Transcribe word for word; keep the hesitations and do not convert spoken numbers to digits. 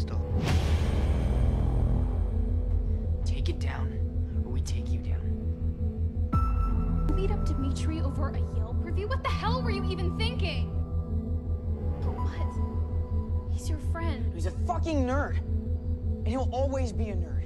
hostile. Take it down, or we take you down. Beat up Dimitri over a Yelp review? What the hell were you even thinking? But what? He's your friend. He's a fucking nerd. And he'll always be a nerd.